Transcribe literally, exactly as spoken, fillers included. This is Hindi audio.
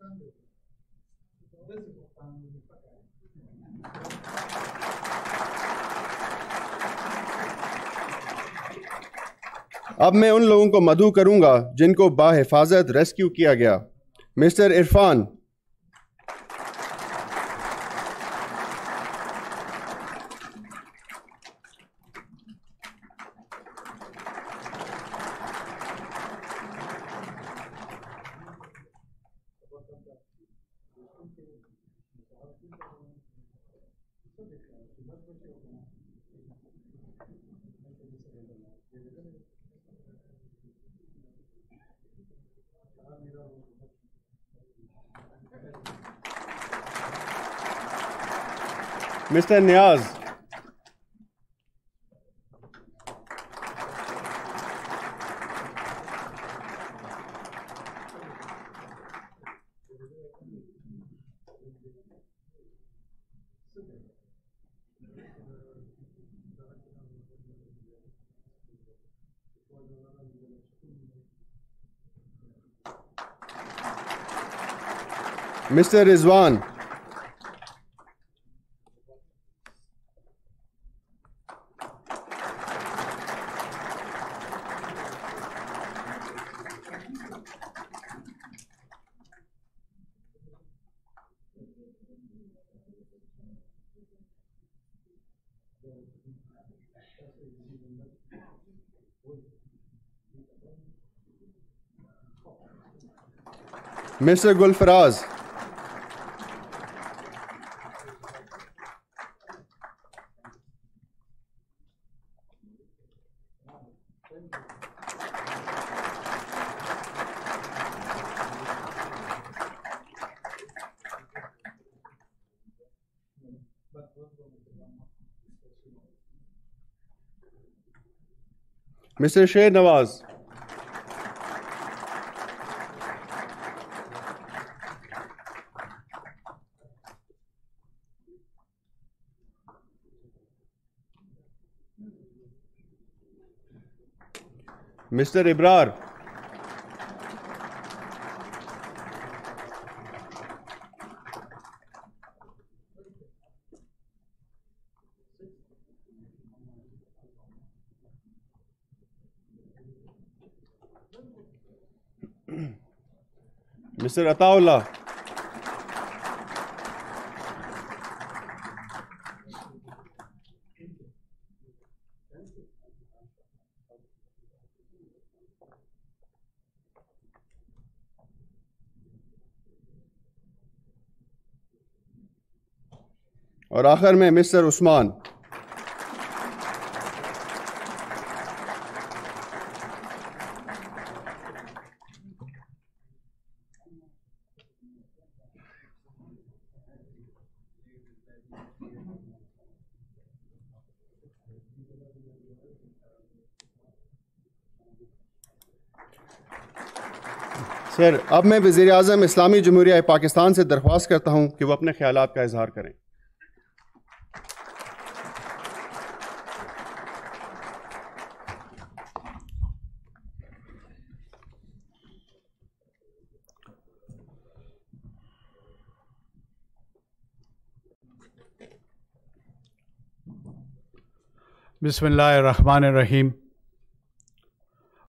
अब मैं उन लोगों को मदऊ करूंगा जिनको बाहिफाजत रेस्क्यू किया गया। Mister Irfan. Mister Niaz. Mister Rizwan. Mister Gulfaraz. Mister Sher Nawaz. Mister Ibrar. Mister Ataullah. और आखिर में मिस्टर उस्मान। सर, अब मैं वज़ीर आज़म इस्लामी जमहूरिया पाकिस्तान से दरख्वास्त करता हूं कि वो अपने ख्यालात का इजहार करें। बिस्मिल्लाहिर्रहमानिर्रहीम।